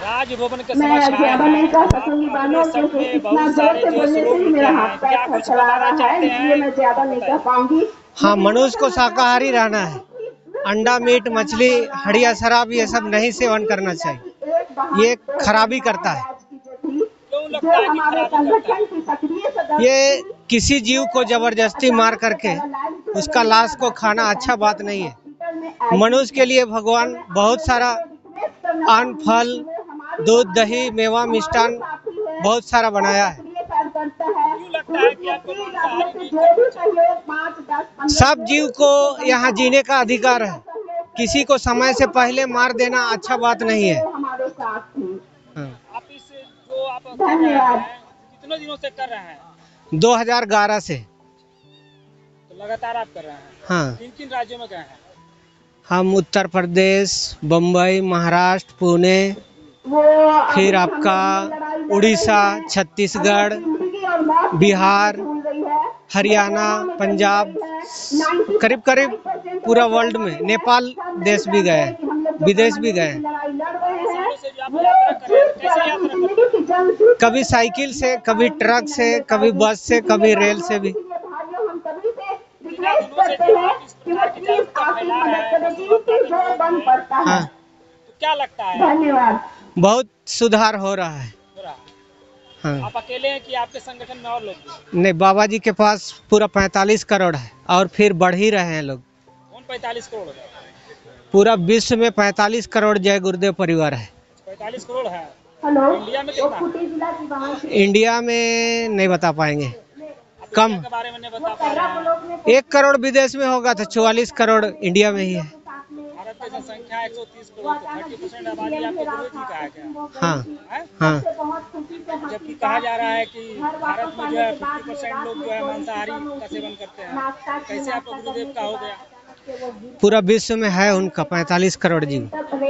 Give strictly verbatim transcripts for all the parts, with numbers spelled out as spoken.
राजभवन के मैं ज्यादा नहीं कह सकूंगी बानो, क्योंकि इतना जोर से बोलने से ही मेरा हाथ पैर थरथरा रहा है, इसलिए मैं ज्यादा नहीं कह पाऊंगी। हाँ, मनुष्य को शाकाहारी रहना है। अंडा, मीट, मछली, हड़िया, शराब ये सब नहीं सेवन करना चाहिए, ये खराबी करता है। क्यों लगता है कि खराबी करता है? ये किसी जीव को जबरदस्ती मार करके उसका लाश को खाना अच्छा बात नहीं है। मनुष्य के लिए भगवान बहुत सारा अन्न, फल, दूध, दही, मेवा, मिष्ठान बहुत सारा बनाया है। क्यों लगता है कि आपको मांसाहारी नहीं करना चाहिए? सब जीव को यहाँ जीने का अधिकार है। किसी को समय से पहले मार देना अच्छा बात नहीं है। हाँ। आप इस जो आप कर रहे हैं, कितने दिनों से कर रहे हैं? दो हज़ार ग्यारह से। तो लगातार आप कर रहे हैं? हाँ। किन किन राज्यों में गए हैं? हम उत्तर प्रदेश, बम्बई, महाराष्ट्र, पुणे, फिर आपका उड़ीसा, छत्तीसगढ़, बिहार, हरियाणा, पंजाब, करीब करीब पूरा वर्ल्ड में, नेपाल देश भी गए, विदेश भी गए। कभी साइकिल से, कभी ट्रक से, कभी बस से, कभी रेल से भी। हाँ। तो क्या लगता है? धन्यवाद। बहुत सुधार हो रहा है। हाँ। आप अकेले हैं कि आपके संगठन में और लोग भी? नहीं, बाबा जी के पास पूरा पैंतालीस करोड़ है और फिर बढ़ ही रहे हैं लोग। कौन पैंतालीस करोड़ है? पूरा विश्व में पैंतालीस करोड़ जय गुरुदेव परिवार है। पैंतालीस करोड़ है। हेलो, इंडिया में कितना? इंडिया में नहीं बता पाएंगे, कम। के बारे में नहीं बता पा रहे हैं। एक करोड़ विदेश में होगा तो चौवालीस करोड़ इंडिया में ही है। भारत की जनसंख्या एक सौ तीस करोड़, तीस परसेंट आबादी आपके गुरु जी का है क्या? हाँ है? हाँ। जबकि कहा जा रहा है कि भारत में जो है पचास परसेंट लोग जो है मांसाहारी का सेवन करते हैं, कैसे आपका गुरुदेव का हो गया? पूरा विश्व में है उनका पैंतालीस करोड़ जीव।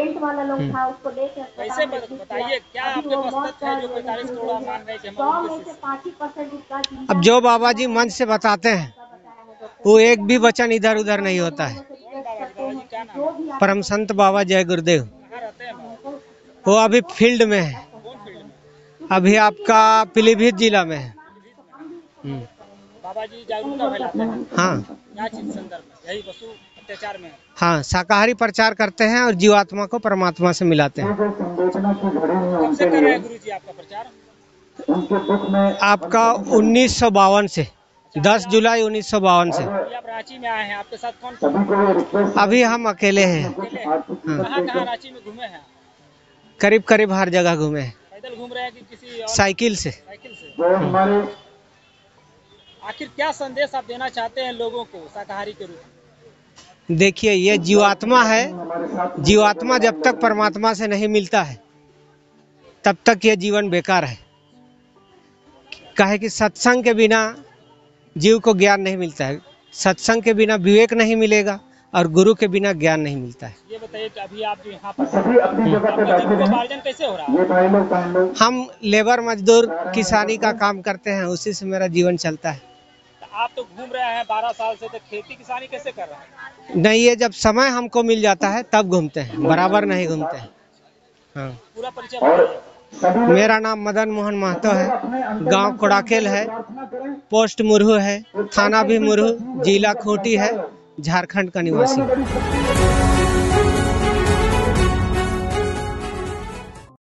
कैसे बताइए, क्या आपके पास तथ्य है जो पैंतालीस करोड़ आप मान रहे हैं कि हम उनके शिष्य? अब जो बाबा जी मन से बताते हैं वो एक भी वचन इधर उधर नहीं होता है। कौन बाबा जी? बाबा जी क्या नाम है? परम संत बाबा जय गुरुदेव। कहाँ रहते हैं बाबा? वो अभी फील्ड में है, कौन फील्ड में? अभी आपका पीलीभीत जिला में है। हम्म। बाबा जी जागरूकता फैलाते हैं। हाँ क्या चीज संदर्भ में? यही पशु अत्याचार में? हाँ, शाकाहारी प्रचार करते हैं और जीवात्मा को परमात्मा से मिलाते हैं। कब से कर रहे हैं गुरु जी आपका प्रचार? आपका उन्नीस सौ बावन से, दस जुलाई उन्नीस सौ बावन से। आप रांची में आए हैं, आपके साथ कौन कौन? अभी हम अकेले हैं। अकेले हैं? कहाँ कहाँ रांची में घूमे हैं? करीब करीब हर जगह घूमे हैं। पैदल घूम रहे हैं कि किसी और? साइकिल से। साइकिल से। आखिर क्या संदेश आप देना चाहते हैं लोगों को शाकाहारी के रूप में? देखिए, ये जीवात्मा है, जीवात्मा जब तक परमात्मा से नहीं मिलता है तब तक ये जीवन बेकार है। काहे कि सत्संग के बिना जीव को ज्ञान नहीं मिलता है, सत्संग के बिना विवेक नहीं मिलेगा और गुरु के बिना ज्ञान नहीं मिलता है। ये बताइए कि अभी आप जो यहाँ पर जीविकोपार्जन कैसे हो रहा है? हम लेबर मजदूर किसानी का काम करते हैं, उसी से मेरा जीवन चलता है। आप तो घूम रहे हैं बारह साल से, तो खेती किसानी कैसे कर रहे हैं? नहीं, ये जब समय हमको मिल जाता है तब घूमते हैं, बराबर नहीं घूमते हैं। हाँ। पूरा परिचय बताइए। मेरा नाम मदन मोहन महतो है, गांव कोड़ाकेल है, पोस्ट मुरहू है, थाना भी मुरहू, जिला खूंटी है, झारखंड का निवासी।